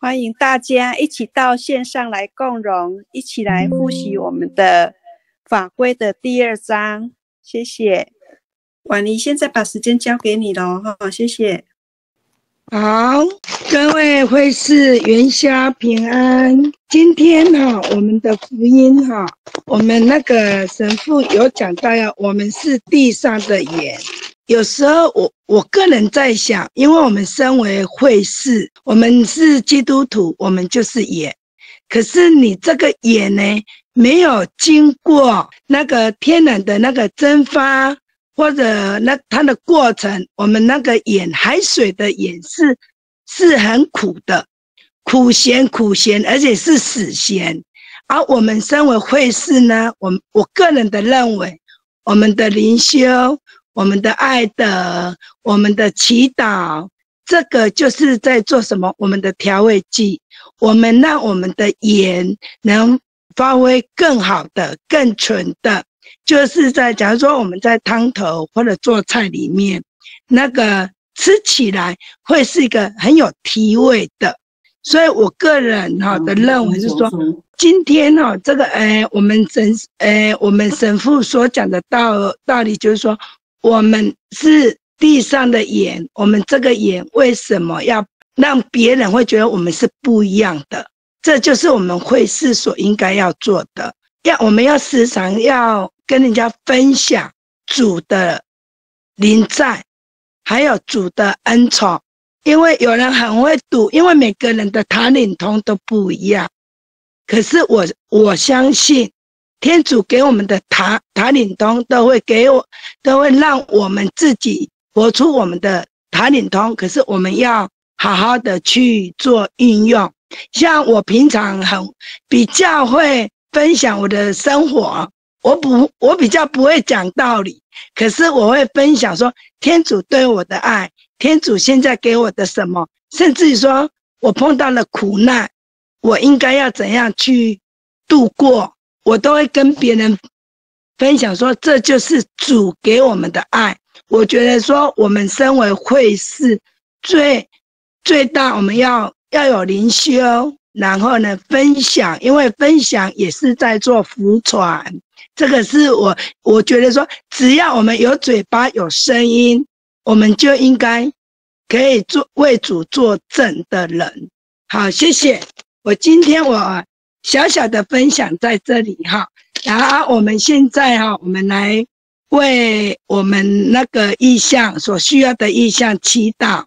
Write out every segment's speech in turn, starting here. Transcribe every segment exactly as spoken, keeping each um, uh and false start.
欢迎大家一起到线上来共融，一起来复习我们的法规的第二章。谢谢。婉妮，现在把时间交给你了哈，谢谢。 好，各位会士元宵平安。今天哈、哦，我们的福音哈、哦，我们那个神父有讲到呀，我们是地上的盐。有时候我我个人在想，因为我们身为会士，我们是基督徒，我们就是盐。可是你这个盐呢，没有经过那个天然的那个蒸发。或者那它的过程，我们那个盐海水的盐是是很苦的，苦咸苦咸，而且是死咸。而我们身为会士呢，我我个人的认为，我们的灵修、我们的爱德、我们的祈祷，这个就是在做什么？我们的调味剂，我们让我们的盐能发挥更好的、更纯的。就是在假如说我们在汤头或者做菜里面，那个吃起来会是一个很有提味的，所以我个人哈的认为是说，今天哈这个呃我们神呃我们神父所讲的道道理就是说，我们是地上的盐，我们这个盐为什么要让别人会觉得我们是不一样的？这就是我们会士所应该要做的，要我们要时常要跟人家分享主的临在，还有主的恩宠。因为有人很会赌，因为每个人的塔领通都不一样。可是我我相信，天主给我们的塔塔领通都会给我，都会让我们自己活出我们的塔领通。可是我们要好好的去做运用。像我平常很比较会分享我的生活。我不，我比较不会讲道理，可是我会分享说天主对我的爱，天主现在给我的什么，甚至于说我碰到了苦难，我应该要怎样去度过，我都会跟别人分享说，这就是主给我们的爱。我觉得说我们身为会士，最最大我们要要有灵修，然后呢分享，因为分享也是在做福传。这个是我我觉得说，只要我们有嘴巴有声音，我们就应该可以做为主作证的人。好，谢谢。我今天我小小的分享在这里哈，然后我们现在哈，我们来为我们那个意向所需要的意向祈祷。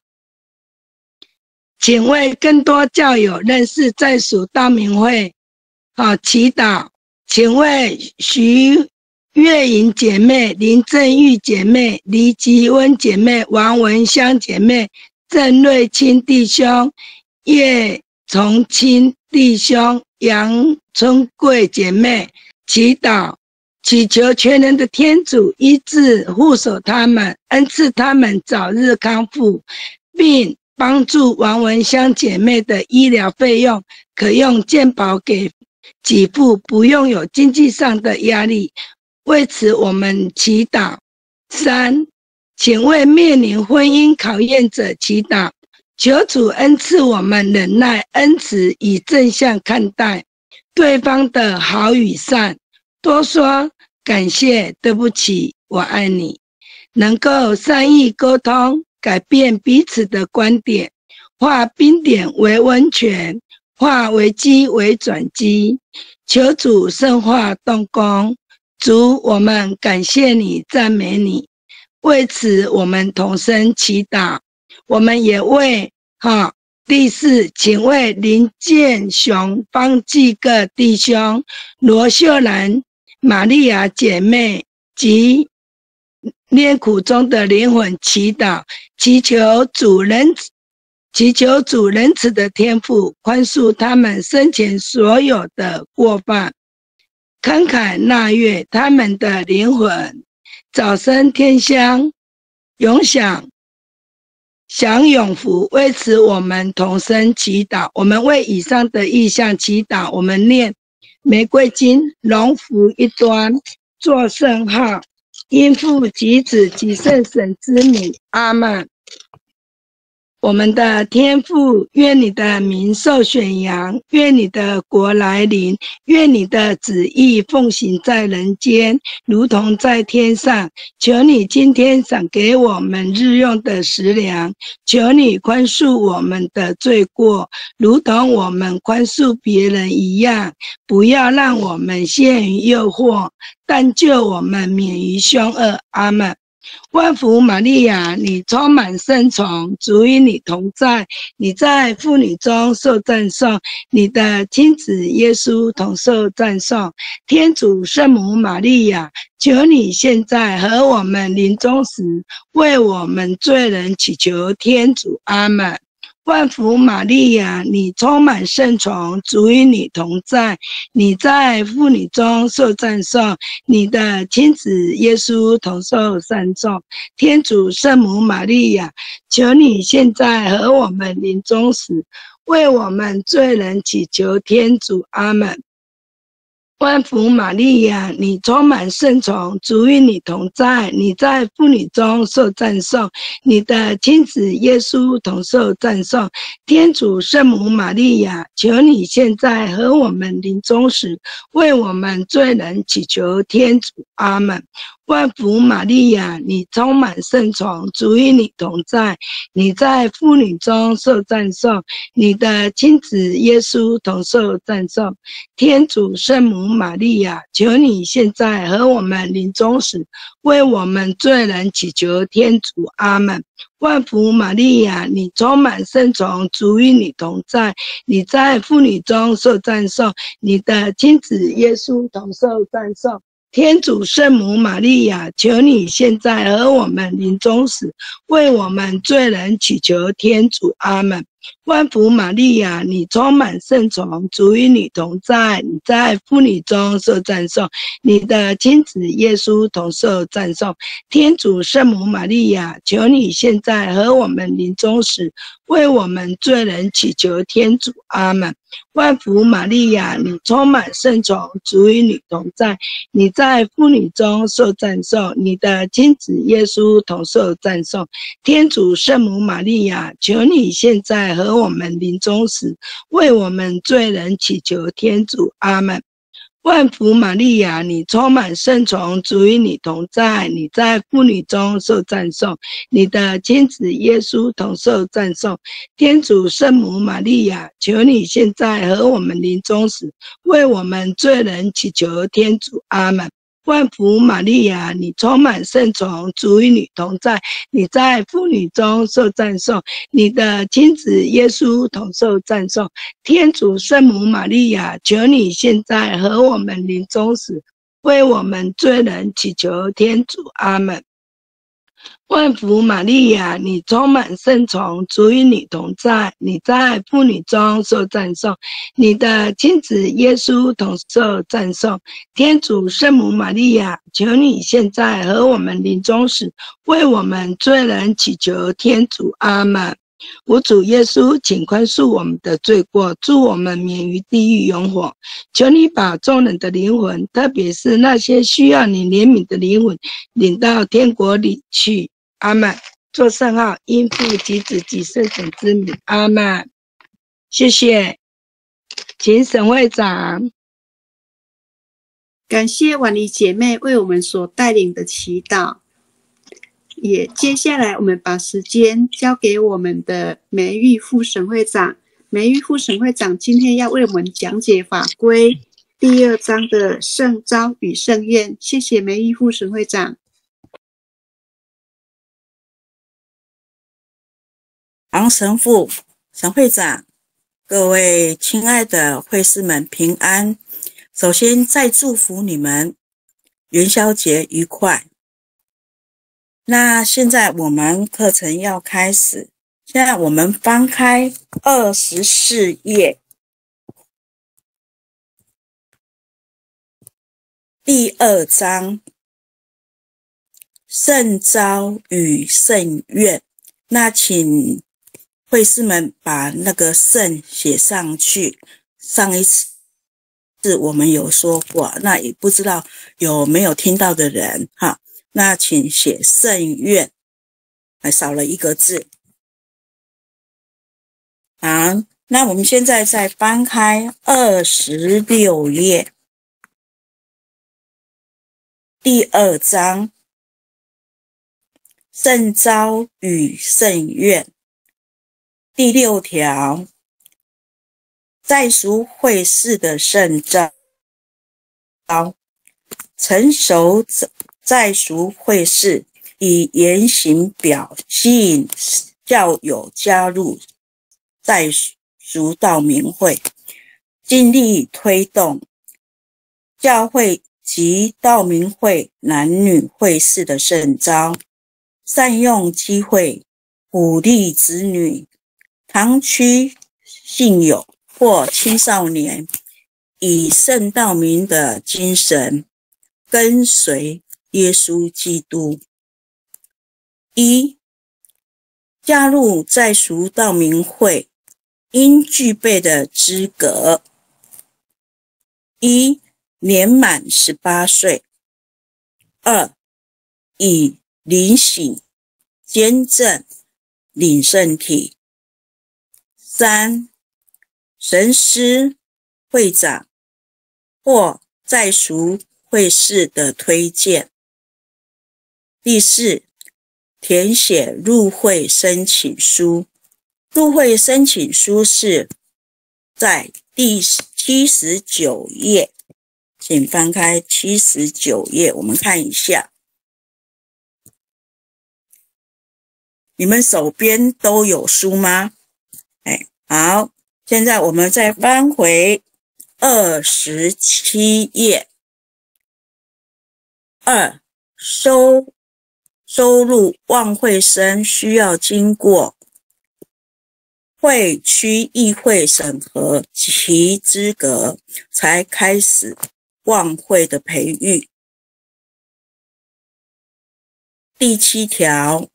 请为更多教友认识在属道明会，好祈祷。请为徐月莹姐妹、林正玉姐妹、黎吉温姐妹、王文香姐妹、郑瑞清弟兄、叶崇清弟兄、杨春贵姐妹祈祷，祈求全能的天主医治护守他们，恩赐他们早日康复，并帮助王文香姐妹的医疗费用可用健保给给付，不用有经济上的压力。为此我们祈祷。三，请为面临婚姻考验者祈祷，求主恩赐我们忍耐、恩慈，以正向看待对方的好与善，多说感谢、对不起、我爱你，能够善意沟通，改变彼此的观点，化冰点为温泉，化危机为转机，求主圣化动工。主，我们感谢你，赞美你。为此我们同声祈祷。我们也为哈第四，请为林建雄、方济各弟兄、罗秀兰、玛利亚姐妹及炼苦中的灵魂祈祷，祈求主仁慈祈求主仁慈的天父宽恕他们生前所有的过犯，慷慨纳悦他们的灵魂，早生天香，永享享永福。为此我们同声祈祷。我们为以上的意向祈祷。我们念玫瑰经龙符一端，作圣号，因父及子及圣神之名，阿们。 我们的天父，愿你的名受宣扬，愿你的国来临，愿你的旨意奉行在人间，如同在天上。求你今天赏给我们日用的食粮，求你宽恕我们的罪过，如同我们宽恕别人一样。不要让我们陷于诱惑，但救我们免于凶恶。阿们。万福玛利亚，你充满圣宠，主与你同在，你在妇女中受赞颂，你的亲子耶稣同受赞颂。天主圣母玛利亚，求你现在和我们临终时，为我们罪人祈求天主。阿们。万福玛利亚，你充满圣宠，主与你同在，你在妇女中受赞颂，你的亲子耶稣同受赞颂。天主圣母玛利亚，求你现在和我们临终时，为我们罪人祈求天主。阿们。万福玛利亚，你充满圣宠，主与你同在，你在妇女中受赞颂，你的亲子耶稣同受赞颂。天主圣母玛利亚，求你现在和我们临终时，为我们罪人祈求天主。阿们。万福玛利亚，你充满圣宠，主与你同在，你在妇女中受赞颂，你的亲子耶稣同受赞颂。天主圣母玛利亚，求你现在和我们临终时，为我们罪人祈求天主。阿们。万福玛利亚，你充满圣宠，主与你同在，你在妇女中受赞颂，你的亲子耶稣同受赞颂。天主圣母玛利亚，求你现在和我们临终时，为我们罪人祈求天主。阿们。万福玛利亚，你充满圣宠，主与你同在，你在妇女中受赞颂，你的亲子耶稣同受赞颂。天主圣母玛利亚，求你现在和我们临终时，为我们罪人祈求天主。阿们。万福玛利亚，你充满圣宠，主与你同在，你在妇女中受赞颂，你的亲子耶稣同受赞颂。天主圣母玛利亚，求你现在和我们临终时，为我们罪人祈求天主。阿们。万福玛利亚，你充满圣宠，主与你同在，你在妇女中受赞颂，你的亲子耶稣同受赞颂。天主圣母玛利亚，求你现在和我们临终时，为我们罪人祈求天主。阿们。万福玛利亚，你充满圣宠，主与你同在，你在妇女中受赞颂，你的亲子耶稣同受赞颂。天主圣母玛利亚，求你现在和我们临终时，为我们罪人祈求天主。阿们。万福玛利亚，你充满圣宠，主与你同在，你在妇女中受赞颂，你的亲子耶稣同受赞颂。天主圣母玛利亚，求你现在和我们临终时，为我们罪人祈求天主。阿们。我主耶稣，请宽恕我们的罪过，助我们免于地狱永火。求你把众人的灵魂，特别是那些需要你怜悯的灵魂，领到天国里去。阿们。做圣号，因父及子及圣神之名。阿们。谢谢，请沈会长。 感谢婉妮姐妹为我们所带领的祈祷。也接下来我们把时间交给我们的梅玉副审会长。梅玉副审会长今天要为我们讲解法规第二章的圣召与圣宴。谢谢梅玉副审会长。 王神父、沈会长，各位亲爱的会士们平安。首先再祝福你们元宵节愉快。那现在我们课程要开始，现在我们翻开二十四页，第二章，圣召与圣愿。那请会士们把那个圣写上去。上一次我们有说过，那也不知道有没有听到的人哈。那请写圣愿，还少了一个字。 好，那我们现在再翻开二十六页，第二章，圣召与圣愿，第六条，在赎会士的圣召，成熟在赎会士以言行表吸引教友加入在赎道明会，尽力推动教会及道明会男女会士的圣召，善用机会鼓励子女、堂区信友或青少年以圣道明的精神跟随耶稣基督。一、加入在赎道明会应具备的资格：一、年满十八岁；二、已领洗监证领圣体；三、神师、会长或在赎会士的推荐；第四，填写入会申请书。入会申请书是在第七十九页，请翻开七十九页，我们看一下。你们手边都有书吗？哎，好，现在我们再翻回二十七页。二、收收入望会生需要经过会区议会审核其资格，才开始望会的培育。第七条，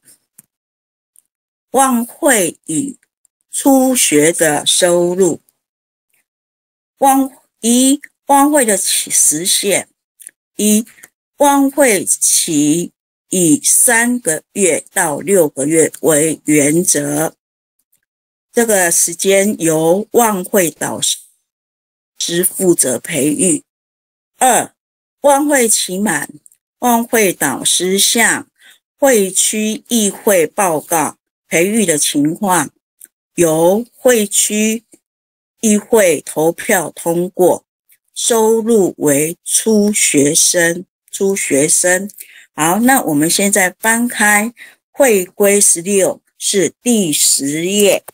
望会与初学的收入。望一望会的时限：一、望会期以三个月到六个月为原则，这个时间由望会导师负责培育。二、望会期满，望会导师向会区议会报告培育的情况，由会区议会投票通过，收录为初学生。初学生。好，那我们现在翻开会规十六，是第十页。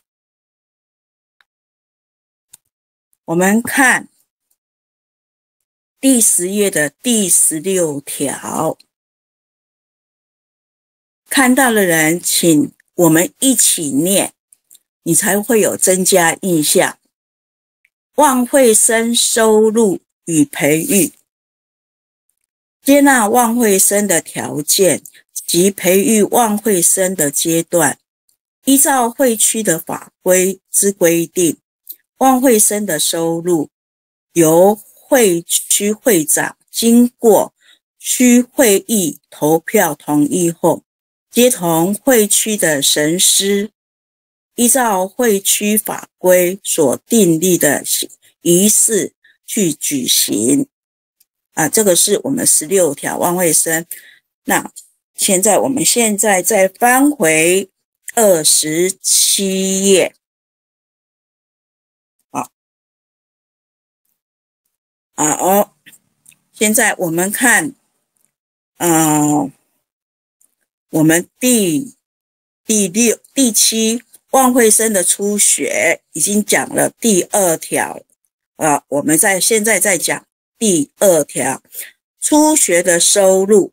我们看第十页的第十六条，看到的人请我们一起念，你才会有增加印象。望会生收入与培育，接纳望会生的条件及培育望会生的阶段，依照会区的法规之规定，望会生的收入由会区会长经过区会议投票同意后，接同会区的神师，依照会区法规所订立的仪式去举行。啊，这个是我们十六条望会生。那现在我们现在再翻回二十七页。好，好，现在我们看，嗯、呃，我们第第六、第七望会生的初学已经讲了第二条，啊，我们在现在在讲第二条，初学的收入。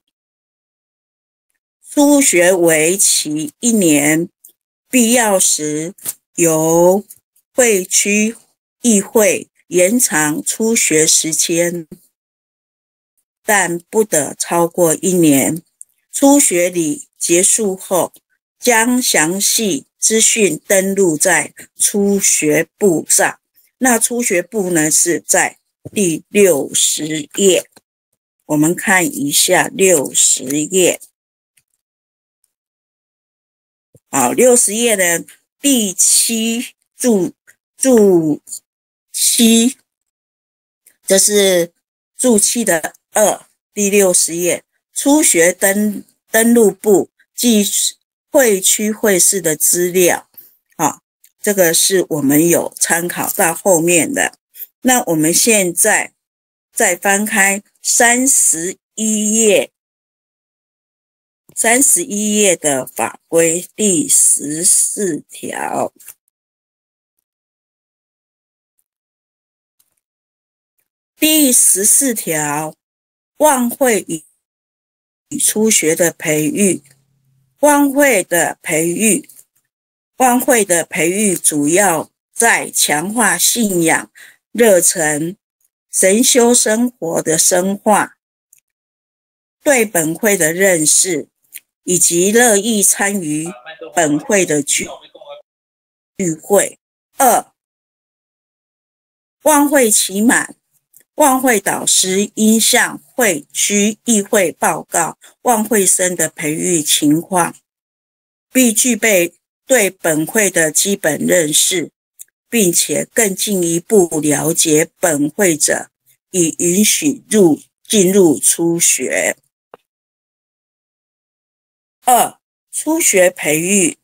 初学为期一年，必要时由会区议会延长初学时间，但不得超过一年。初学礼结束后，将详细资讯登录在初学簿上。那初学簿呢，是在第六十页，我们看一下六十页。好，六十页的第七注注七，这是注七的二，第六十页，初学登登录簿即会区会试的资料。好，这个是我们有参考到后面的。那我们现在再翻开三十一页，三十一页的法规第十四条。第十四条，望会与初学的培育，望会的培育，望会的培育主要在强化信仰、热忱、神修生活的深化，对本会的认识，以及乐意参与本会的聚聚会。二、望会期满，望会导师应向会区议会报告望会生的培育情况，必具备对本会的基本认识，并且更进一步了解本会者，以允许入进入初学。二、初学培育。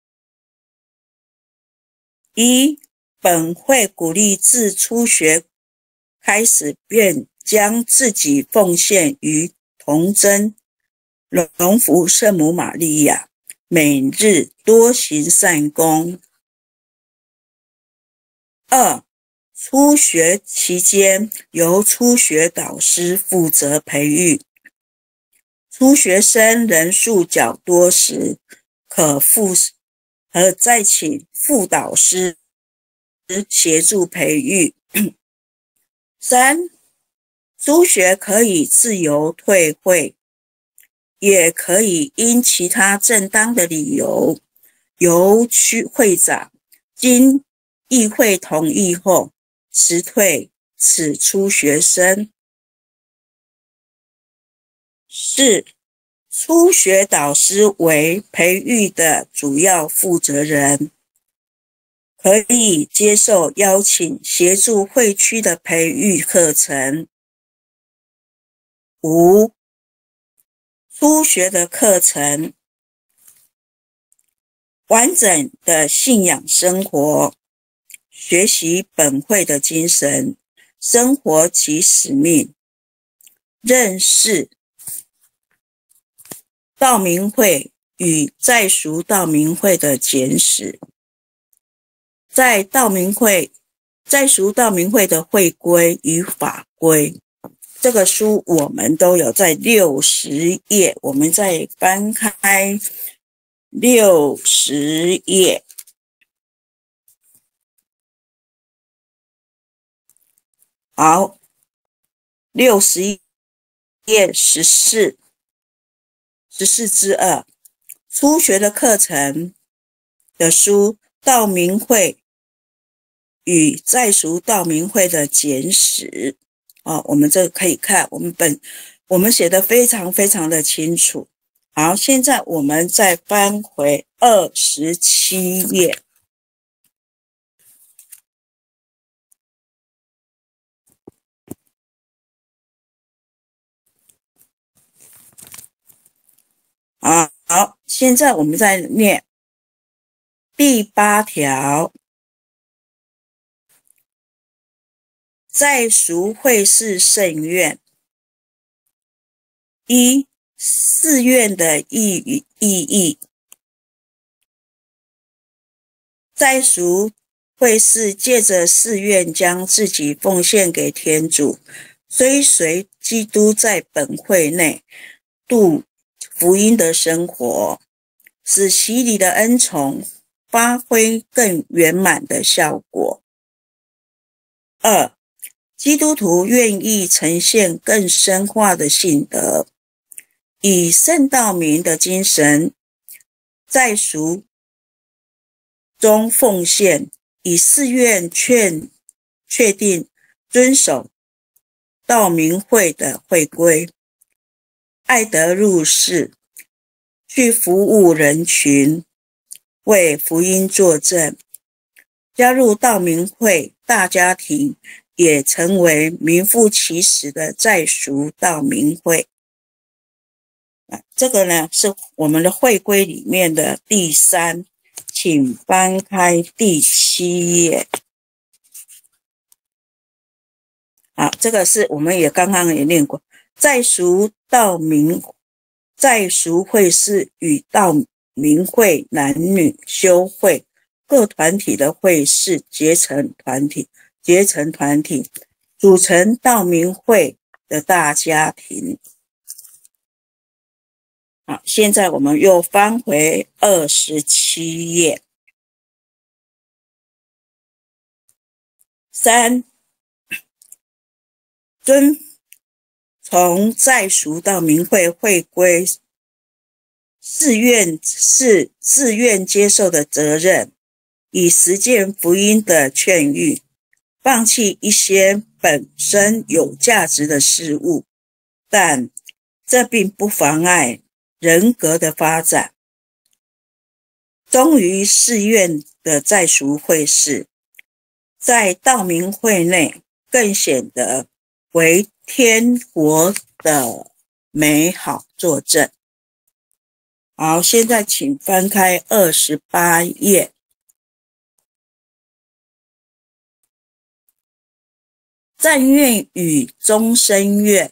一、本会鼓励自初学开始便将自己奉献于童真、荣福圣母玛利亚，每日多行善功。二、初学期间由初学导师负责培育，初学生人数较多时，可副和再请副导师协助培育。三、初学可以自由退会，也可以因其他正当的理由，由区会长经议会同意后辞退此初学生。四、初学导师为培育的主要负责人，可以接受邀请协助会区的培育课程。五、初学的课程，完整的信仰生活，学习本会的精神，生活其使命，认识道明会与在俗道明会的简史，在道明会、在俗道明会的会规与法规，这个书我们都有在六十页，我们再翻开六十页。好，六十页十四，十四之二，初学的课程的书，道明会与在俗道明会的简史。哦，我们这个可以看，我们本我们写的非常非常的清楚。好，现在我们再翻回二十七页。好，好，现在我们再念第八条，在俗会士圣愿。一、寺院的意义意义，在俗会士借着寺院将自己奉献给天主，追随基督在本会内度福音的生活，使洗礼的恩宠发挥更圆满的效果。二、基督徒愿意呈现更深化的信德，以圣道明的精神，在俗中奉献，以寺院劝确定遵守道明会的会规，爱德入世，去服务人群，为福音作证， 加入道明会大家庭，也成为名副其实的在俗道明会。啊，这个呢是我们的会规里面的第三，请翻开第七页。好，这个是我们也刚刚也念过，在俗道明，在俗会是与道明会男女修会各团体的会士结成团体，结成团体，组成道明会的大家庭。好，现在我们又翻回二十七页。三，遵从在俗道明会会规，自愿是自愿接受的责任，以实践福音的劝喻，放弃一些本身有价值的事物，但这并不妨碍人格的发展。忠于誓愿的在俗会士，在道明会内更显得为天国的美好作证。好，现在请翻开二十八页。赞愿与终身愿，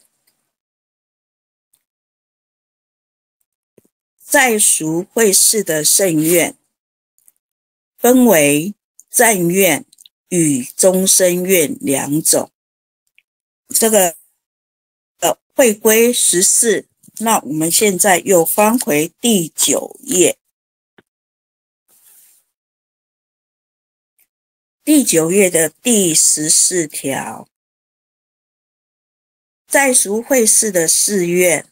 在俗会士的圣愿分为赞愿与终身愿两种。这个呃会规十四，那我们现在又翻回第九页。第九页的第十四条，在俗会士的誓愿，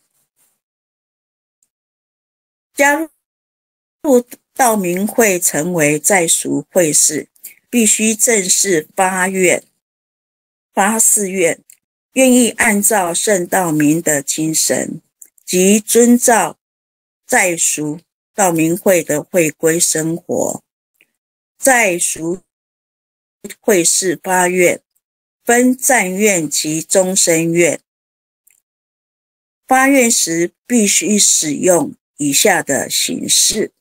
加入道明会成为在俗会士，必须正式发愿、发誓愿，愿意按照圣道明的精神及遵照在俗道明会的会规生活。在俗会士发愿分赞愿及终身愿，发愿时必须使用以下的形式。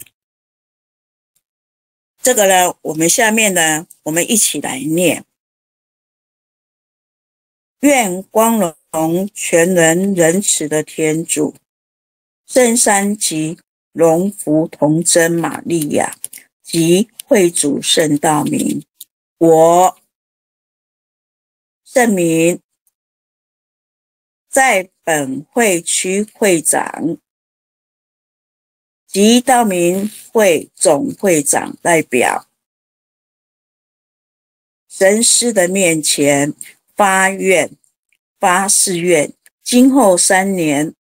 这个呢，我们下面呢，我们一起来念。愿光荣全能仁慈的天主，圣三级荣福童真玛利亚及会主圣道明，我圣明在本会区会长及道明会总会长代表神师的面前发愿、发誓愿，今后三年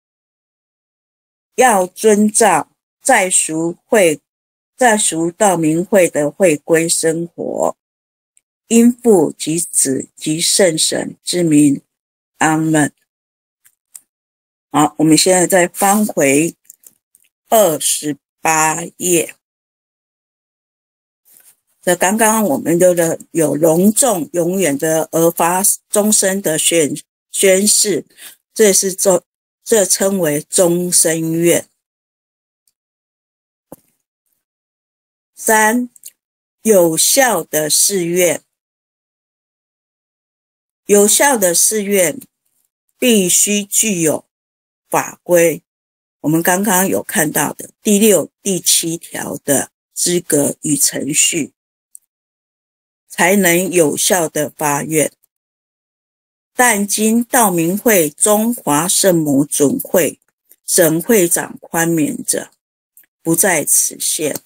要遵照在俗会、在俗道明会的会规生活，因父及子及圣神之名，阿们。好，我们现在再翻回二十八页。这刚刚我们都的有隆重永远的而发终身的宣宣誓，这是这这称为终身愿。三，有效的誓愿。有效的誓愿必须具有法规，我们刚刚有看到的第六、第七条的资格与程序，才能有效的发愿。但经道明会中华圣母准会省会长宽免者，不在此限。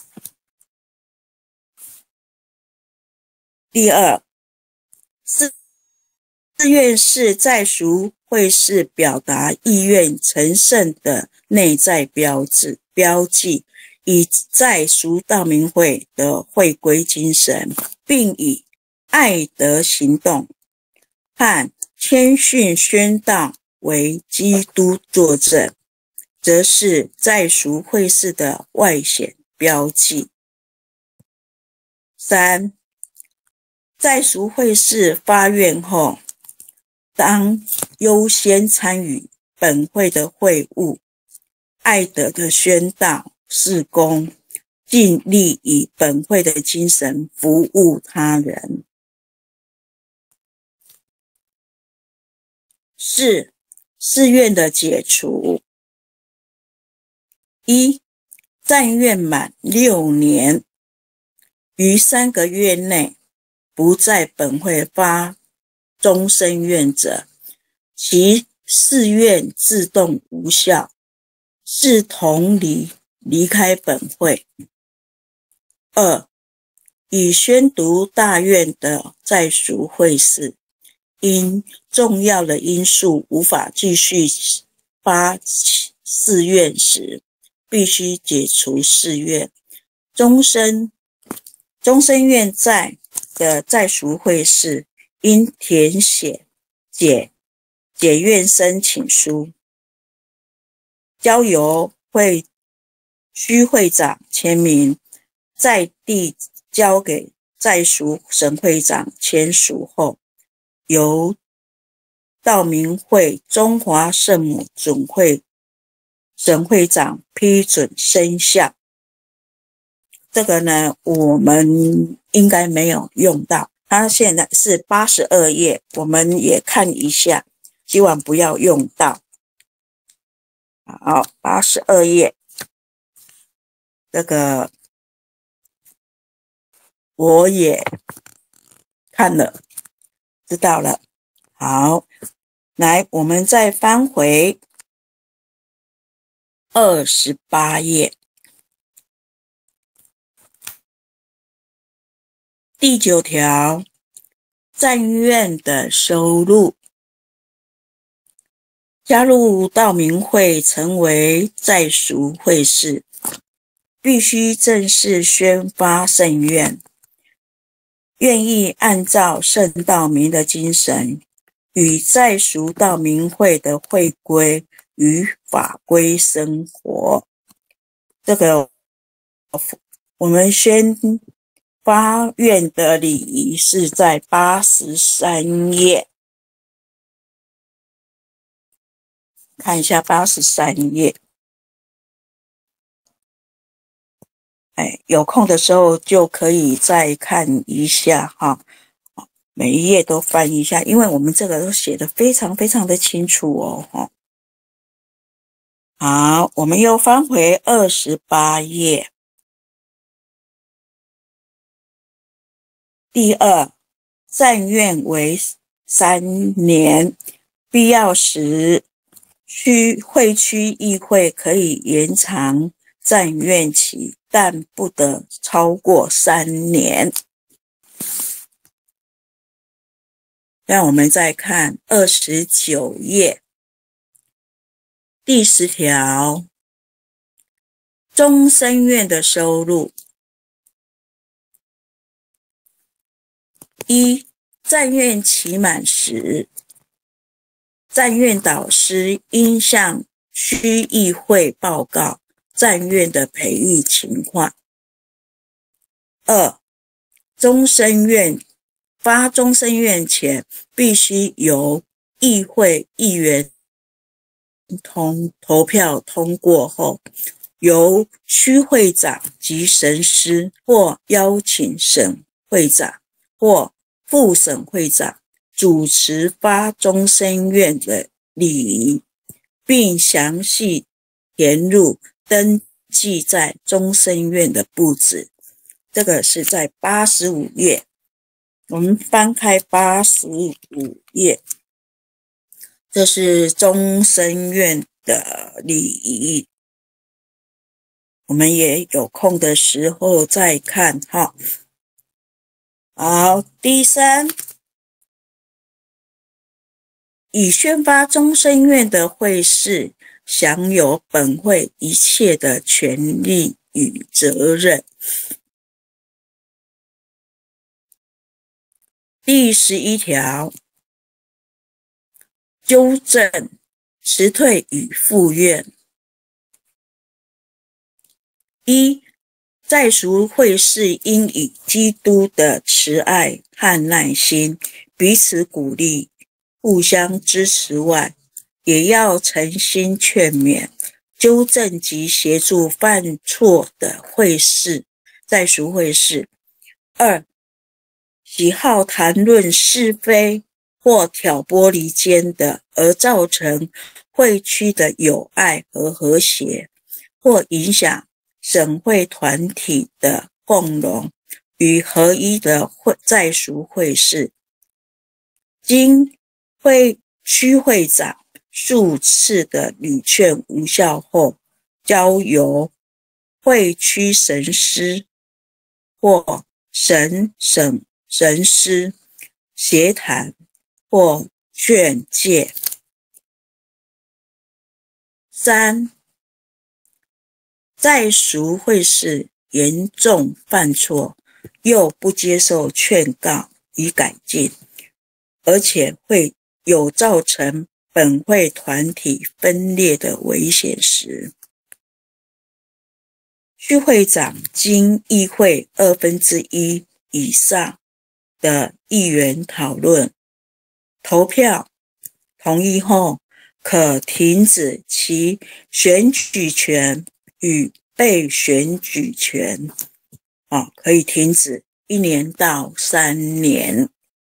第二，誓愿是在俗会士表达意愿成圣的内在标志标记，以在俗道明会的会规精神，并以爱德行动和谦逊宣道为基督作证，则是在俗会士的外显标记。 三、在赎会士发愿后，当优先参与本会的会务，爱德的宣导、事工，尽力以本会的精神服务他人。四、誓愿的解除。一、暂愿满六年，于三个月内不在本会发终身愿者，其誓愿自动无效，视同离离开本会。二、已宣读大愿的在赎会士，因重要的因素无法继续发誓愿时，必须解除誓愿。终身终身愿在的在赎会士，应填写解解愿申请书，交由会区会长签名，在地交给在赎省会长签署后，由道明会中华圣母总会省会长批准生效。这个呢，我们应该没有用到，它现在是八十二页，我们也看一下，希望不要用到。好，八十二页，这个我也看了，知道了。好，来，我们再翻回二十八页，第九条，暂愿的收入。加入道明会成为在赎会士，必须正式宣发圣愿，愿意按照圣道明的精神，与在赎道明会的会规与法规生活。这个我们宣发愿的礼仪是在八十三页，看一下八十三页。哎，有空的时候就可以再看一下哈，每一页都翻一下，因为我们这个都写得非常非常的清楚哦。好，我们又翻回二十八页，第二，暂愿为三年，必要时区会区议会可以延长暂愿期，但不得超过三年。让我们再看二十九页，第十条，终身愿的收入。一、暂愿期满时，暂愿导师应向区议会报告暂愿的培育情况。二、终身愿发终身愿前，必须由议会议员通投票通过后，由区会长及神师或邀请省会长或副省会长主持发终身愿的礼仪，并详细填入登记在终身愿的簿子。这个是在八十五页，我们翻开八十五页，这是终身愿的礼仪，我们也有空的时候再看哈。好，第三，已宣发终身愿的会士享有本会一切的权利与责任。第十一条，纠正、辞退与复愿。一、 在俗会士应以基督的慈爱和耐心彼此鼓励，互相支持外，也要诚心劝勉、纠正及协助犯错的会士，在俗会士。二、喜好谈论是非或挑拨离间的，而造成会区的友爱和和谐，或影响省会团体的共荣与合一的会在俗会士，经会区会长数次的屡劝无效后，交由会区神师或神省神师协谈或劝诫。三、在俗会士严重犯错，又不接受劝告以改进，而且会有造成本会团体分裂的危险时，区会长经议会二分之一以上的议员讨论、投票同意后，可停止其选举权与被选举权，哦，可以停止一年到三年。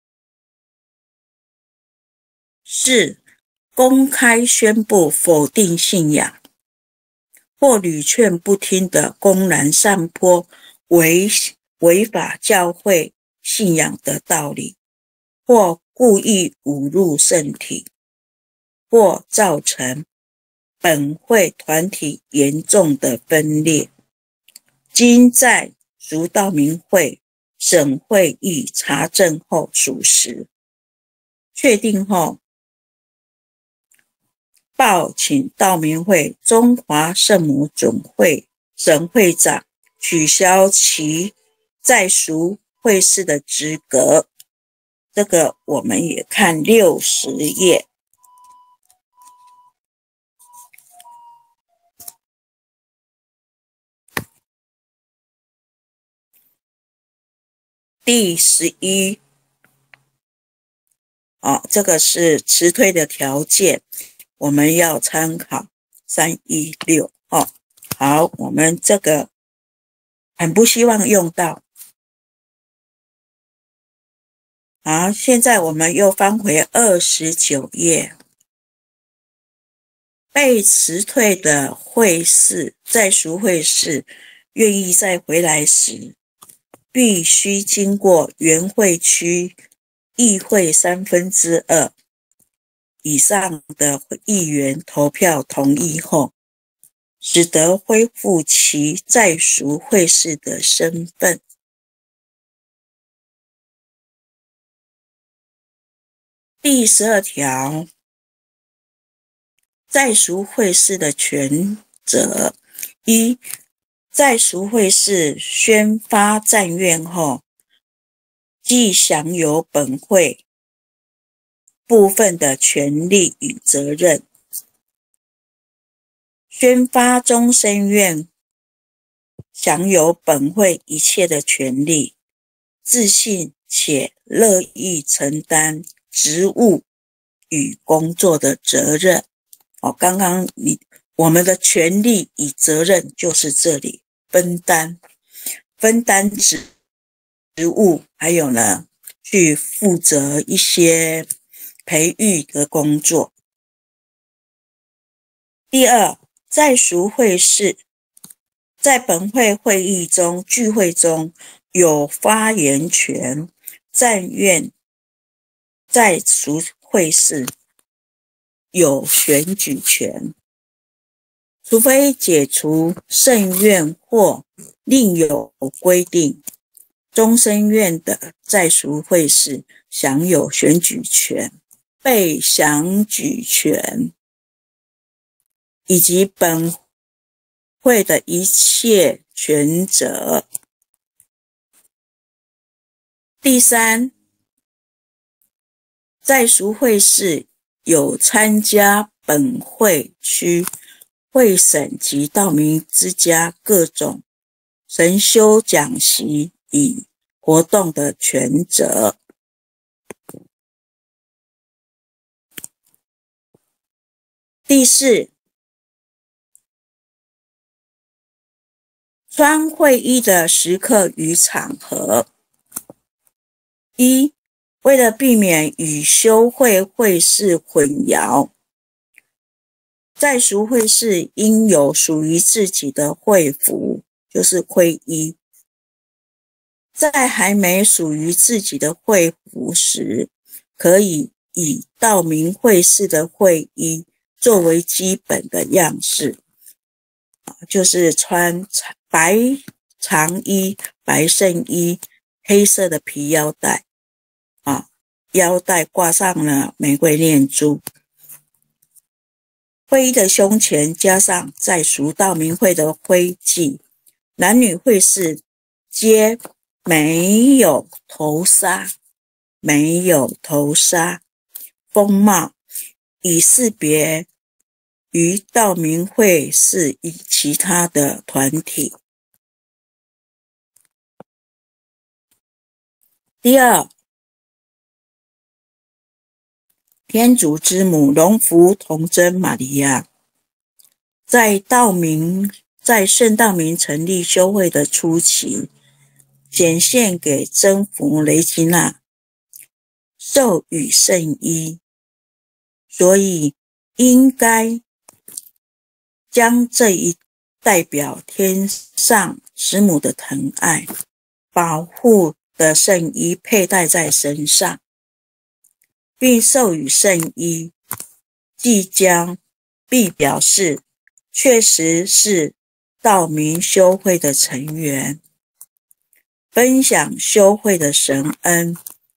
四、公开宣布否定信仰，或屡劝不听的公然散播违违法教会信仰的道理，或故意侮辱圣体，或造成本会团体严重的分裂，经在俗道明会省会议查证后属实，确定后，报请道明会中华圣母总会省会长取消其在俗会士的资格。这个我们也看六十页。第十一，哦，这个是辞退的条件，我们要参考三一六哦。好，我们这个很不希望用到。好，现在我们又翻回二十九页。被辞退的会士，在俗会士愿意再回来时，必须经过原会区议会三分之二以上的议员投票同意后，使得恢复其在俗会士的身份。第十二条，在俗会士的权责：一、在俗会士宣发战愿后，即享有本会部分的权利与责任。宣发终身愿，享有本会一切的权利，自信且乐意承担职务与工作的责任。哦，刚刚你我们的权利与责任就是这里分担，分担职职务，还有呢，去负责一些培育的工作。第二，在俗会士在本会会议中聚会中有发言权，但愿在俗会士有选举权，除非解除圣愿或另有规定，终身愿的在俗会士享有选举权、被享举权以及本会的一切权责。第三，在俗会士有参加本会区、会审及道明之家各种神修讲习与活动的权责。第四，穿会衣的时刻与场合。一，为了避免与修会会士混淆，在俗会士应有属于自己的会服，就是会衣。在还没属于自己的会服时，可以以道明会士的会衣作为基本的样式，就是穿白长衣、白圣衣、黑色的皮腰带，啊，腰带挂上了玫瑰念珠。会衣的胸前加上在俗道明会的徽记，男女会士皆没有头纱，没有头纱，风帽以识别于道明会士与其他的团体。第二，天主之母荣福童贞玛利亚，在道明在圣道明成立修会的初期，显现给真福雷吉娜，授予圣衣，所以应该将这一代表天上师母的疼爱、保护的圣衣佩戴在身上，并授予圣衣，即将必表示确实是道明修会的成员，分享修会的神恩，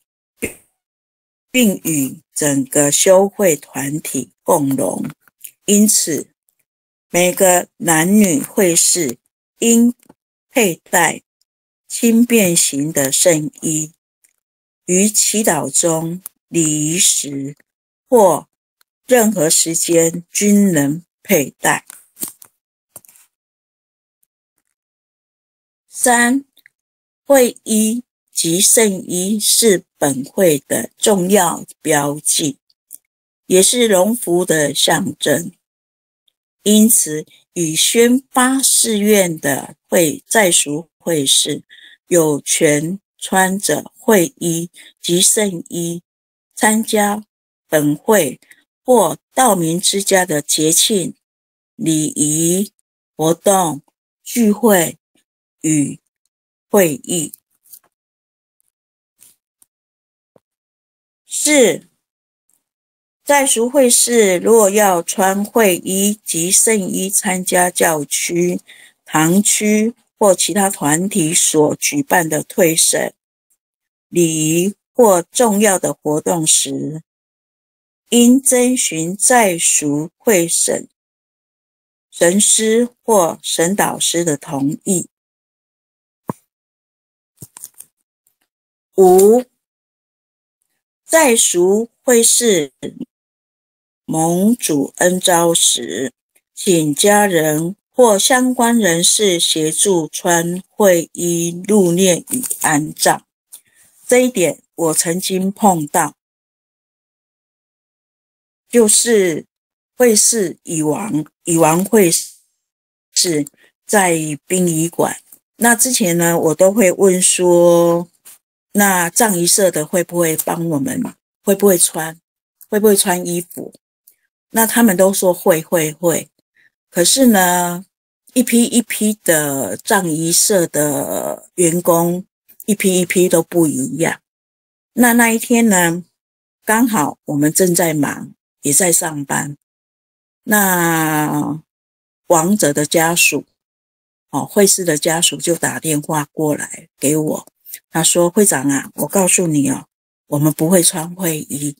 并与整个修会团体共荣。因此，每个男女会士应佩戴轻便型的圣衣，于祈祷中、礼仪时或任何时间均能佩戴。三，会衣及圣衣是本会的重要标记，也是荣福的象征。因此，已宣发誓愿的会在俗会士有权穿着会衣及圣衣参加本会或道明之家的节庆、礼仪、活动、聚会与会议。四，在俗会士若要穿会衣及圣衣参加教区、堂区或其他团体所举办的退省、礼仪或重要的活动时，应征询在俗会省神师或神导师的同意。五，在俗会士蒙主恩召时，请家人或相关人士协助穿会衣入殓与安葬。这一点我曾经碰到，就是会士已亡，已亡会士在殡仪馆。那之前呢，我都会问说，那葬仪社的会不会帮我们，会不会穿，会不会穿衣服？那他们都说会会会，可是呢，一批一批的葬仪社的员工，一批一批都不一样。那那一天呢，刚好我们正在忙，也在上班。那亡者的家属，哦，会士的家属就打电话过来给我，他说：“会长啊，我告诉你哦，我们不会穿会衣。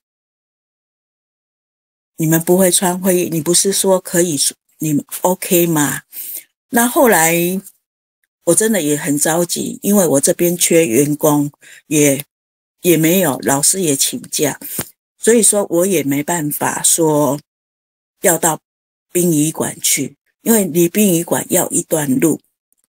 你们不会穿会衣，你不是说可以，你们 OK 吗？”那后来我真的也很着急，因为我这边缺员工，也也没有，老师也请假，所以说我也没办法说要到殡仪馆去，因为离殡仪馆要一段路。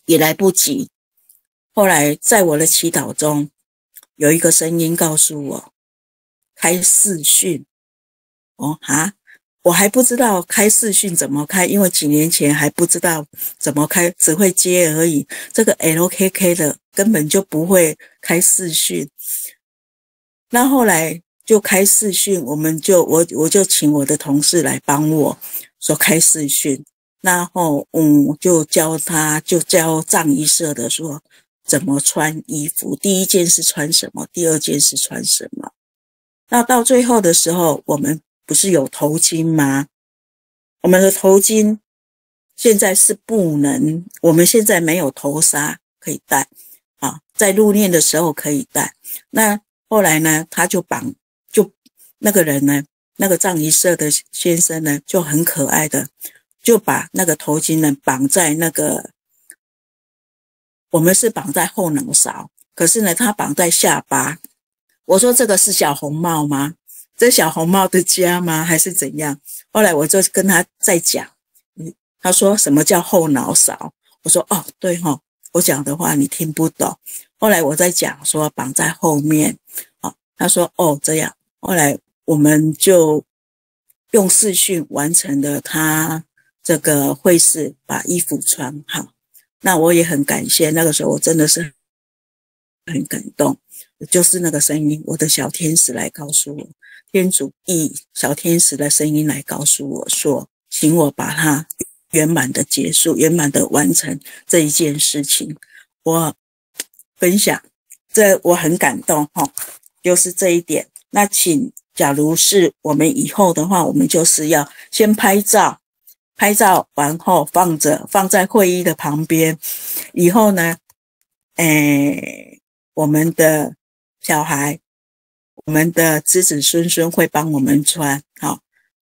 也来不及。后来在我的祈祷中，有一个声音告诉我，开视讯。哦哈，我还不知道开视讯怎么开，因为几年前还不知道怎么开，只会接而已。这个 L K K 的根本就不会开视讯。那后来就开视讯，我们就我我就请我的同事来帮我说开视讯，然后嗯就教他就教葬仪社的说怎么穿衣服，第一件是穿什么，第二件是穿什么。那到最后的时候，我们不是有头巾吗？我们的头巾现在是不能，我们现在没有头纱可以戴啊，在入殓的时候可以戴。那后来呢，他就绑，就那个人呢，那个葬仪社的先生呢，就很可爱的，就把那个头巾呢绑在那个，我们是绑在后脑勺，可是呢，他绑在下巴。我说这个是小红帽吗？这小红帽的家吗？还是怎样？后来我就跟他在讲，他说什么叫后脑勺？我说哦，对齁，我讲的话你听不懂。后来我在讲说绑在后面，好，他说哦这样。后来我们就用视讯完成了他这个会试，把衣服穿好。那我也很感谢，那个时候我真的是很感动，就是那个声音，我的小天使来告诉我，天主以小天使的声音来告诉我说，请我把它圆满的结束，圆满的完成这一件事情。我分享，这我很感动齁，就是这一点。那请，假如是我们以后的话，我们就是要先拍照，拍照完后放着，放在会议的旁边。以后呢，诶，我们的小孩，我们的子子孙孙会帮我们穿。好，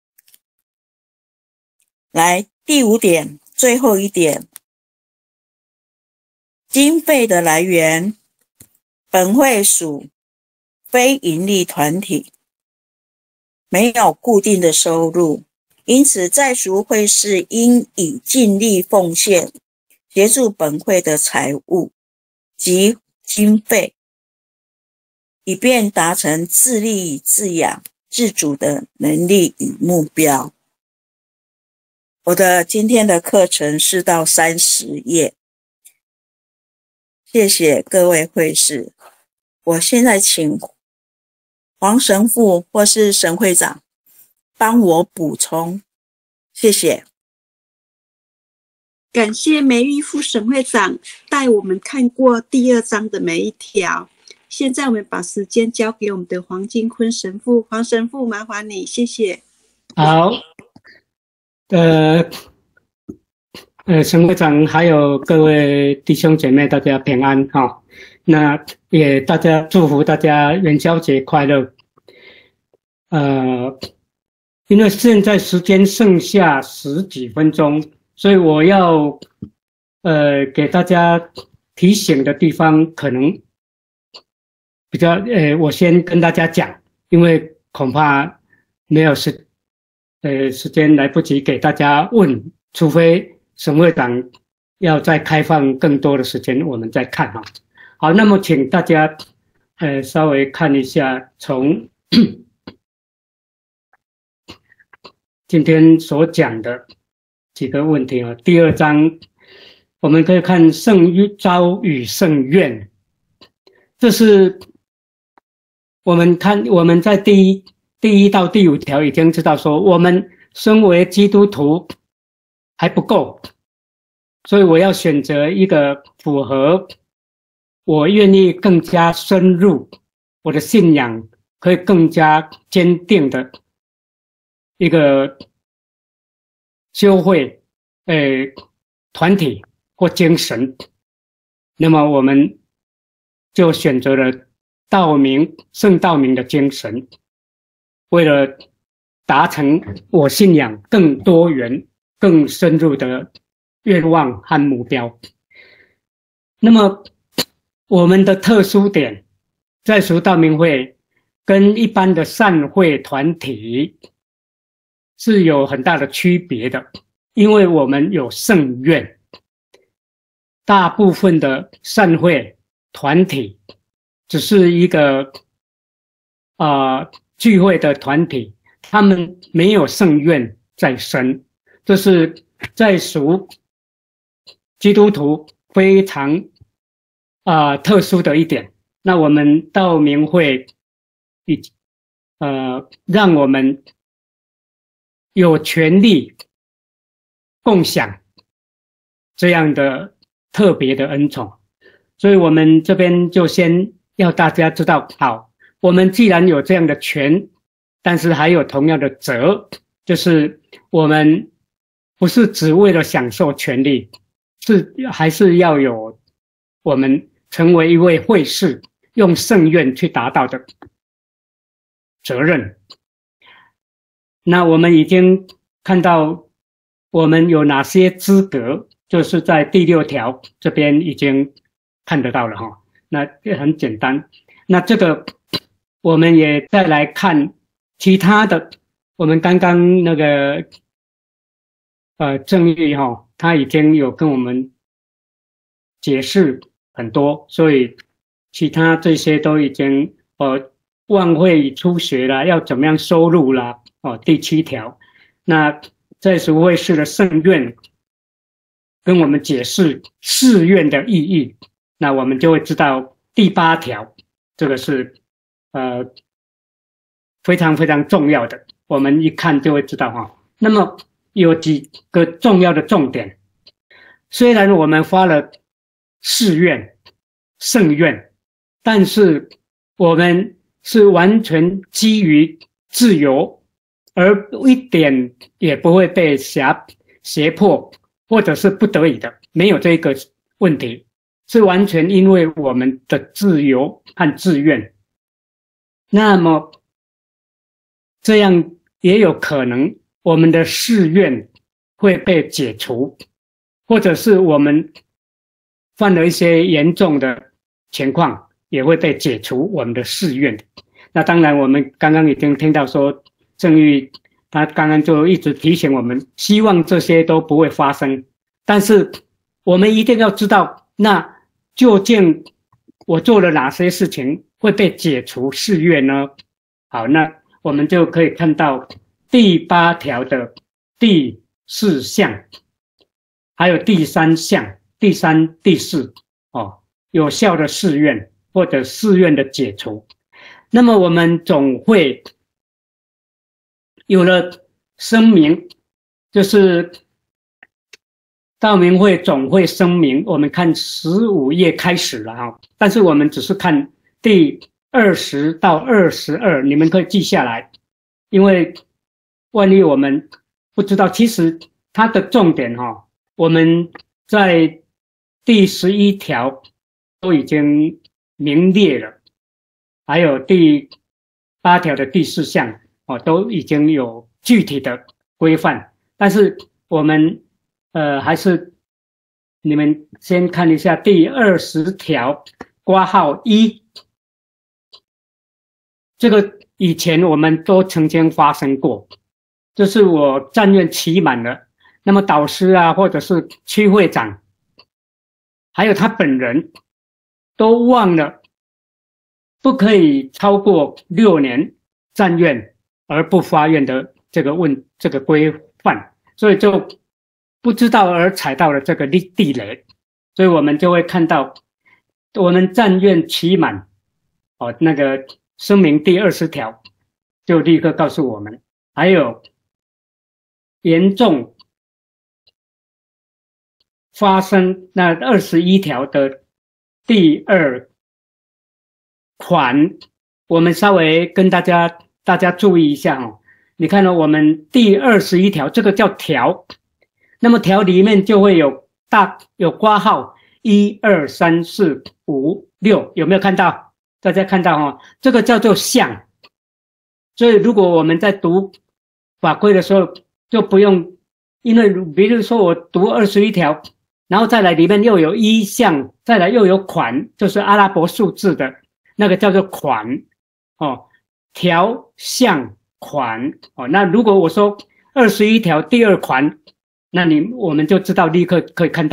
来第五点，最后一点，经费的来源，本会属非营利团体，没有固定的收入，因此在赎会士应以尽力奉献，协助本会的财务及经费，以便达成自立自养自主的能力与目标。我的今天的课程是到三十页，谢谢各位会士。我现在请黄神父或是神会长帮我补充，谢谢。 感谢梅玉副神会长带我们看过第二章的每一条。现在我们把时间交给我们的黄金坤神父，黄神父麻烦你，谢谢。 好，呃，呃，神会长还有各位弟兄姐妹，大家平安哈、哦。那也大家祝福大家元宵节快乐。呃，因为现在时间剩下十几分钟，所以我要呃给大家提醒的地方可能比较呃，我先跟大家讲，因为恐怕没有时呃时间来不及给大家问，除非神会长要再开放更多的时间，我们再看哈。好，那么请大家呃稍微看一下从今天所讲的几个问题啊。第二章我们可以看圣召与圣愿，这是我们看我们在第一第一到第五条已经知道说，我们身为基督徒还不够，所以我要选择一个符合我愿意更加深入，我的信仰可以更加坚定的一个修会呃团体或精神。那么我们就选择了道明圣道明的精神，为了达成我信仰更多元更深入的愿望和目标。那么我们的特殊点，在赎道明会跟一般的善会团体是有很大的区别的，因为我们有圣愿。 大部分的善会团体只是一个呃聚会的团体，他们没有圣愿在身，这是在属基督徒非常啊、呃、特殊的一点。那我们道明会以呃让我们有权利共享这样的特别的恩宠，所以我们这边就先要大家知道，好，我们既然有这样的权，但是还有同样的责，就是我们不是只为了享受权利，是还是要有我们成为一位会士，用圣愿去达到的责任。那我们已经看到我们有哪些资格，就是在第六条这边已经看得到了哈。那很简单，那这个我们也再来看其他的，我们刚刚那个呃正义哈，他已经有跟我们解释很多，所以其他这些都已经呃万会初学啦，要怎么样收入啦，哦第七条，那在属会士的圣愿跟我们解释誓愿的意义，那我们就会知道第八条，这个是呃非常非常重要的，我们一看就会知道哈。那么有几个重要的重点，虽然我们发了誓愿、圣愿，但是我们是完全基于自由，而一点也不会被辖胁迫或者是不得已的，没有这个问题，是完全因为我们的自由和自愿。那么这样也有可能我们的誓愿会被解除，或者是我们犯了一些严重的情况也会被解除我们的誓愿。那当然我们刚刚已经听到说正玉他刚刚就一直提醒我们，希望这些都不会发生，但是我们一定要知道，那究竟我做了哪些事情会被解除誓愿呢？好，那我们就可以看到第八条的第四项，还有第三项，第三、第四哦，有效的誓愿或者誓愿的解除。那么我们总会有了声明，就是道明会总会声明，我们看十五页开始了啊，但是我们只是看第二十到二十二，你们可以记下来，因为万一我们不知道，其实它的重点哈，我们在第十一条都已经明列了，还有第八条的第四项哦，都已经有具体的规范，但是我们呃还是你们先看一下第二十条括号一，这个以前我们都曾经发生过，就是我战愿期满了，那么导师啊或者是区会长还有他本人都忘了不可以超过六年战愿而不发愿的这个问这个规范，所以就不知道而踩到了这个地雷，所以我们就会看到我们战愿期满哦，那个声明第二十条就立刻告诉我们，还有严重发生那二十一条的第二款，我们稍微跟大家大家注意一下哦。你看到我们第二十一条，这个叫条，那么条里面就会有大有括号一二三四五六，有没有看到？大家看到哦，这个叫做项。所以如果我们在读法规的时候，就不用，因为比如说我读二十一条，然后再来里面又有一项，再来又有款，就是阿拉伯数字的那个叫做款哦，条项款哦。那如果我说二十一条第二款，那你我们就知道立刻可以看到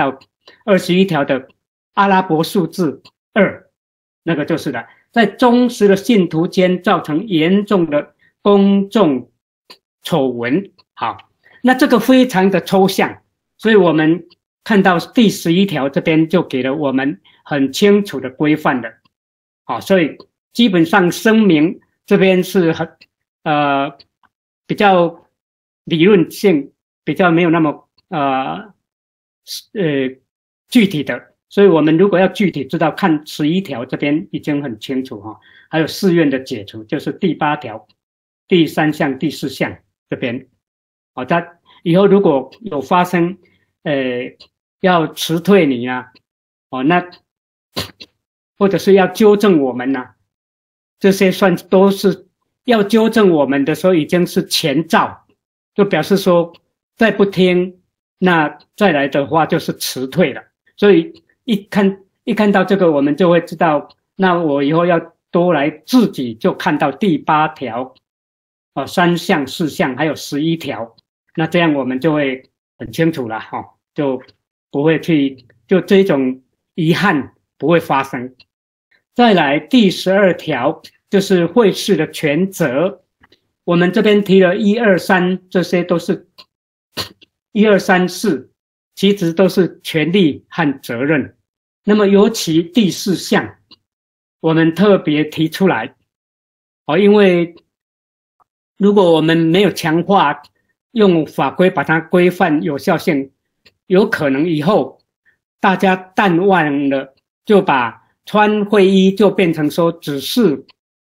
二十一条的阿拉伯数字二，那个就是的，在忠实的信徒间造成严重的公众丑闻。好，那这个非常的抽象，所以我们看到第十一条这边就给了我们很清楚的规范的。好，所以基本上声明这边是很呃比较理论性，比较没有那么呃呃具体的，所以我们如果要具体知道，看十一条这边已经很清楚哈。还有寺院的解除，就是第八条第三项第四项这边。好，他以后如果有发生呃要辞退你啊，哦那或者是要纠正我们啊，这些算都是要纠正我们的时候已经是前兆，就表示说再不听，那再来的话就是辞退了。所以一看一看到这个，我们就会知道，那我以后要多来自己就看到第八条，哦三项四项还有十一条，那这样我们就会很清楚了哈、哦，就不会去就这种遗憾不会发生。再来第十二条就是会士的权责，我们这边提了一二三，这些都是一二三四，其实都是权利和责任。那么尤其第四项，我们特别提出来，哦，因为如果我们没有强化用法规把它规范有效性，有可能以后大家淡忘了，就把穿会衣就变成说只是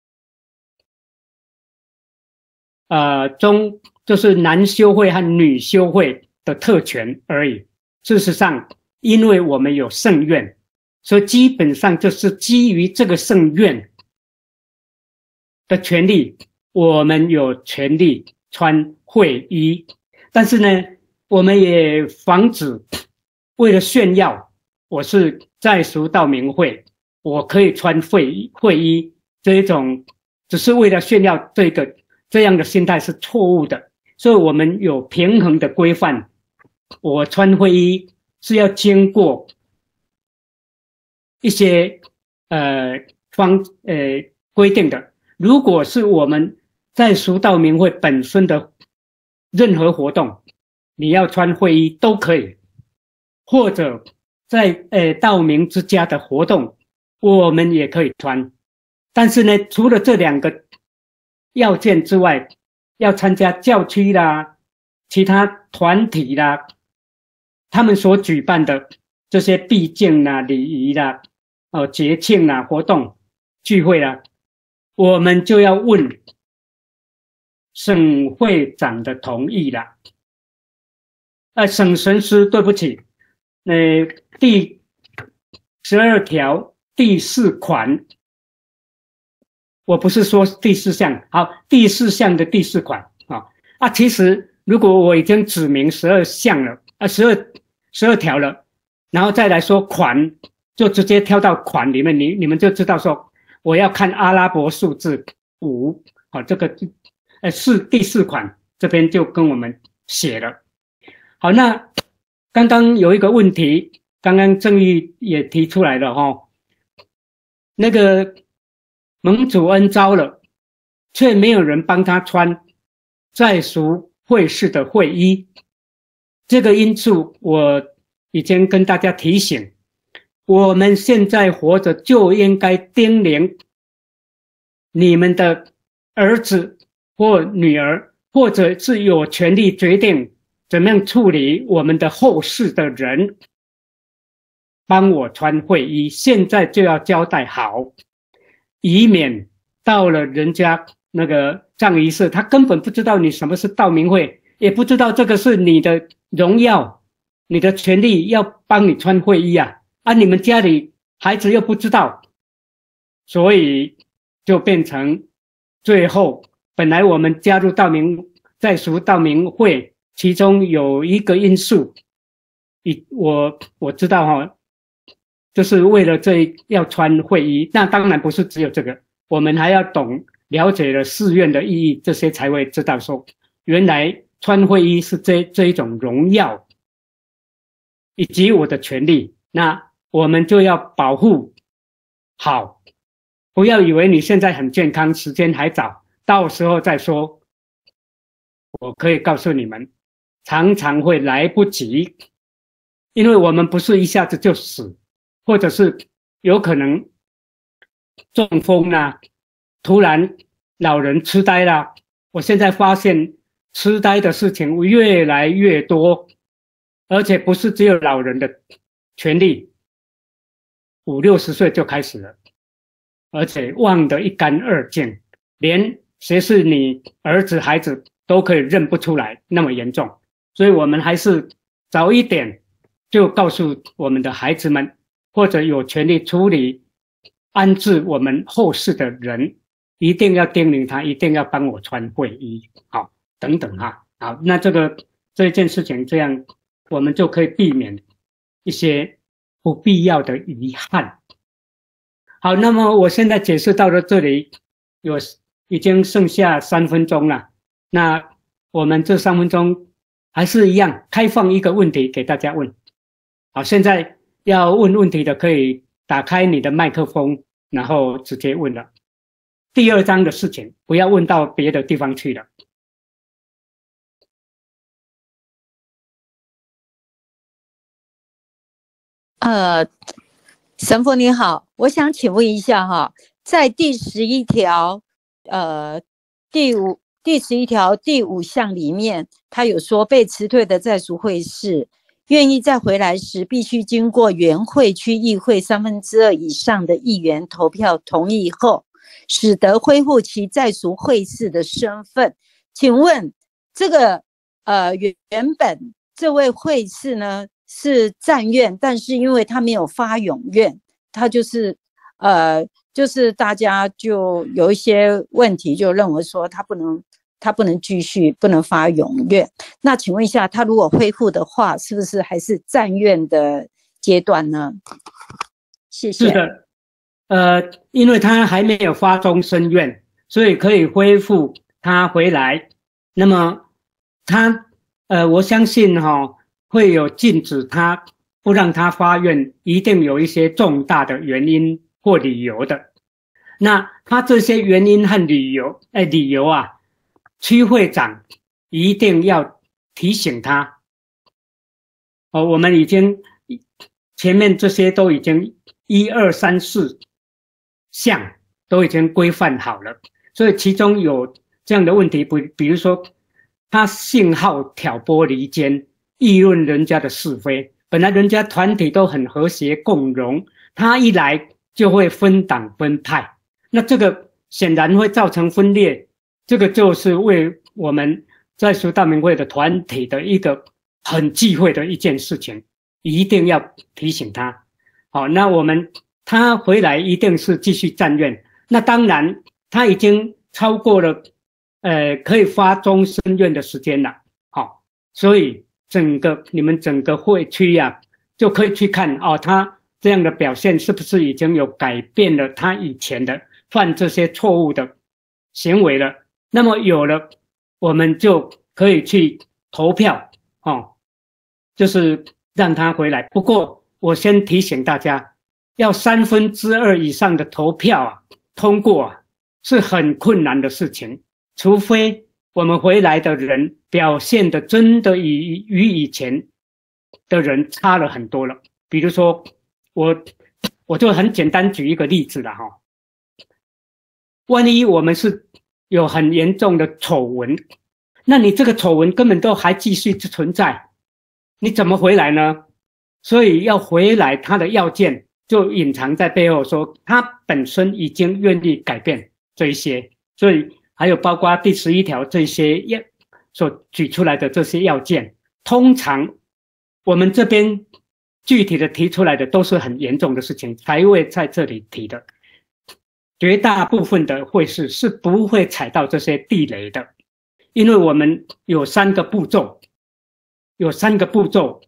呃中就是男修会和女修会的特权而已。事实上，因为我们有圣愿，所以基本上就是基于这个圣愿的权利，我们有权利穿会衣。但是呢，我们也防止为了炫耀我是在俗道明会，我可以穿会衣会衣，这一种只是为了炫耀，这个这样的心态是错误的。所以我们有平衡的规范，我穿会衣是要经过一些呃方呃规定的。如果是我们在俗道明会本身的任何活动，你要穿会衣都可以，或者在呃道明之家的活动，我们也可以穿。但是呢，除了这两个要件之外，要参加教区啦、其他团体啦，他们所举办的这些避静啦、礼仪啦、哦节庆啦、活动聚会啦，我们就要问省会长的同意啦。呃，省神师，对不起，呃，第十二条第四款，我不是说第四项，好，第四项的第四款啊啊，其实如果我已经指明十二项了，啊，十二十二条了，然后再来说款，就直接跳到款里面，你你们就知道说，我要看阿拉伯数字五，好，这个呃四第四款这边就跟我们写了。好，那刚刚有一个问题，刚刚正义也提出来了哈，那个蒙主恩召了，却没有人帮他穿在俗会士的会衣，这个因素我已经跟大家提醒，我们现在活着就应该叮咛你们的儿子或女儿，或者是有权利决定怎么样处理我们的后事的人，帮我穿会衣，现在就要交代好，以免到了人家那个葬仪社，他根本不知道你什么是道明会，也不知道这个是你的荣耀，你的权利要帮你穿会衣啊，啊你们家里孩子又不知道，所以就变成最后本来我们加入道明在俗道明会，其中有一个因素，我我知道哈，就是为了这要穿会衣，那当然不是只有这个，我们还要懂了解了寺院的意义，这些才会知道说，原来穿会衣是这这一种荣耀以及我的权利，那我们就要保护好，不要以为你现在很健康，时间还早，到时候再说。我可以告诉你们，常常会来不及，因为我们不是一下子就死，或者是有可能中风啦，突然老人痴呆啦。我现在发现痴呆的事情越来越多，而且不是只有老人的权利，五六十岁就开始了，而且忘得一干二净，连谁是你儿子孩子都可以认不出来，那么严重。所以我们还是早一点就告诉我们的孩子们，或者有权利处理安置我们后事的人，一定要叮咛他，一定要帮我穿会衣，好，等等哈，好，那这个这件事情这样，我们就可以避免一些不必要的遗憾。好，那么我现在解释到了这里，有已经剩下三分钟了，那我们这三分钟还是一样开放一个问题给大家问。好，现在要问问题的可以打开你的麦克风，然后直接问了。第二章的事情不要问到别的地方去了。 呃，神父你好，我想请问一下哈，在第十一条，呃，第五第十一条第五项里面，他有说被辞退的在赎会士愿意再回来时，必须经过原会区议会三分之二以上的议员投票同意后，使得恢复其在赎会士的身份。请问这个呃原本这位会士呢是暂愿，但是因为他没有发永愿，他就是呃就是大家就有一些问题，就认为说他不能他不能继续不能发永愿。那请问一下，他如果恢复的话，是不是还是暂愿的阶段呢？谢谢。 是的，呃，因为他还没有发终身愿，所以可以恢复他回来。那么他呃，我相信哈、哦、会有禁止他不让他发愿，一定有一些重大的原因或理由的。那他这些原因和理由，哎，理由啊，区会长一定要提醒他。哦，我们已经前面这些都已经一二三四项都已经规范好了，所以其中有这样的问题，比比如说他信号挑拨离间，议论人家的是非，本来人家团体都很和谐共荣，他一来就会分党分派，那这个显然会造成分裂，这个就是为我们在赎道明会的团体的一个很忌讳的一件事情，一定要提醒他。好，那我们他回来一定是继续暂愿，那当然他已经超过了呃可以发终身愿的时间了。好，所以整个你们整个会区啊，就可以去看哦，他这样的表现是不是已经有改变了他以前的犯这些错误的行为了。那么有了，我们就可以去投票哦，就是让他回来。不过我先提醒大家，要三分之二以上的投票啊通过啊是很困难的事情，除非我们回来的人表现的真的与与以前的人差了很多了。比如说我我就很简单举一个例子了哈，万一我们是有很严重的丑闻，那你这个丑闻根本都还继续存在，你怎么回来呢？所以要回来，他的要件就隐藏在背后，说他本身已经愿意改变这一些，所以还有包括第十一条这些要所举出来的这些要件，通常我们这边具体的提出来的都是很严重的事情才会在这里提的，绝大部分的会士是不会踩到这些地雷的，因为我们有三个步骤，有三个步骤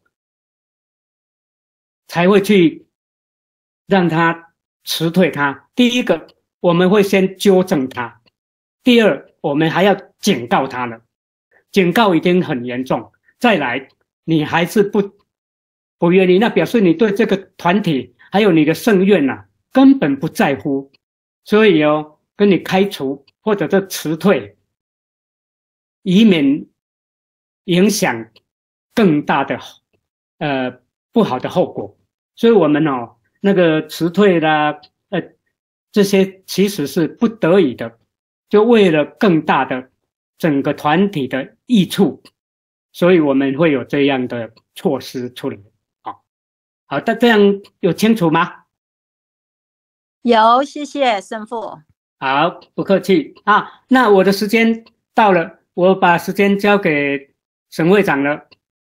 才会去让他辞退他。第一个，我们会先纠正他；第二，我们还要警告他了，警告已经很严重。再来，你还是不不愿意，那表示你对这个团体还有你的圣愿呐、啊，根本不在乎，所以哦，跟你开除或者是辞退，以免影响更大的呃不好的后果。所以我们哦，那个辞退啦，呃，这些其实是不得已的，就为了更大的整个团体的益处，所以我们会有这样的措施出来。好，好的，这样有清楚吗？ 有，谢谢神父。 好，不客气啊。那我的时间到了，我把时间交给沈会长了。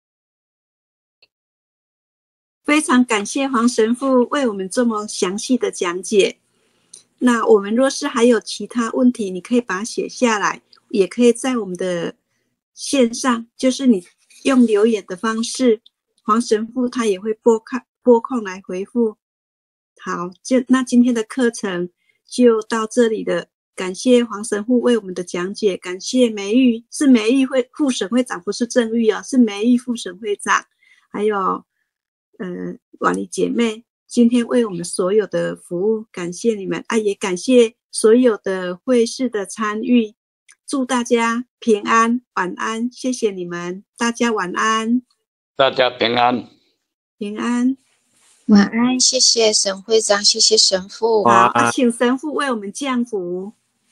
非常感谢黄神父为我们这么详细的讲解。那我们若是还有其他问题，你可以把它写下来，也可以在我们的线上，就是你用留言的方式，黄神父他也会拨看拨空来回复。好，就那今天的课程就到这里了。感谢黄神父为我们的讲解，感谢梅玉，是梅玉会副审会长，不是郑玉哦，是梅玉副审会长，还有呃婉妮姐妹，今天为我们所有的服务，感谢你们啊，也感谢所有的会士的参与，祝大家平安晚安，谢谢你们，大家晚安， 大家平安， 平安。 晚安，谢谢沈会长，谢谢神父。 好，啊、请神父为我们降福。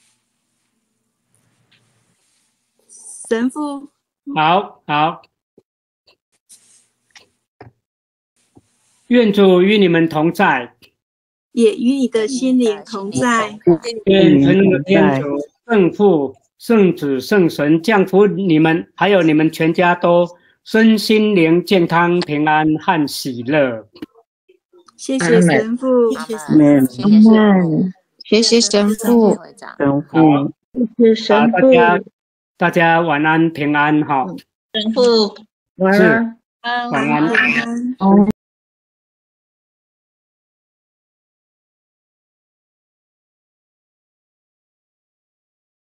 神父， 好好，愿主与你们同在， 也与你的心灵同在。 愿神的天主、圣父、圣子、圣神降福你们，还有你们全家都身心灵健康、平安和喜乐。 谢谢神父， 谢谢神父，谢谢神父， 神父，谢谢神父， 大家大家晚安平安哈。 神父晚安， 晚安。 晚安。